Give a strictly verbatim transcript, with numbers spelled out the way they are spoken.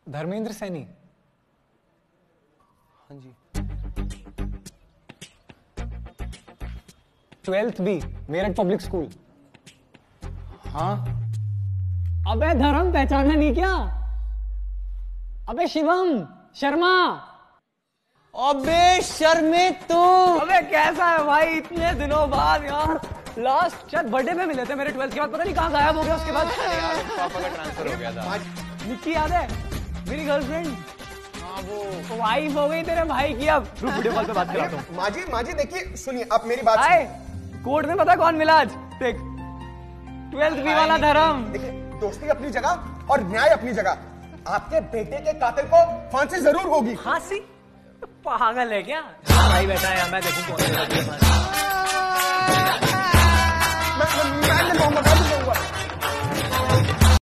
धर्मेंद्र सैनी। हाँ जी। Twelfth B, Meerut public school. हाँ। अबे धर्म पहचाना नहीं क्या? अबे शिवम शर्मा। अबे शर्मे तू। अबे कैसा है भाई, इतने दिनों बाद यार। लास्ट शायद बर्थडे में मिले थे मेरे ट्वेल्थ के बाद, पता नहीं कहाँ गायब हो गया उसके बाद। यार पापा का ट्रांसफर हो गया था। निक्की याद है, मेरी गर्लफ्रेंड। हाँ वो वाइफ हो गई तेरे भाई की। अब रुक वीडियो कॉल पे बात कराता हूँ। माजी माजी देखिए सुनिए, आप मेरी बात हाय, कोर्ट में पता कौन मिला आज? देख, ट्वेल्थ बी वाला धर्म। देखिए, दोस्ती अपनी जगह और न्याय अपनी जगह। आपके बेटे के कातिल को फांसी जरूर होगी। फांसी? पागल है क्या? भाई बैठा है, मैं देखूं कौन है। मैं मैं मोहम्मद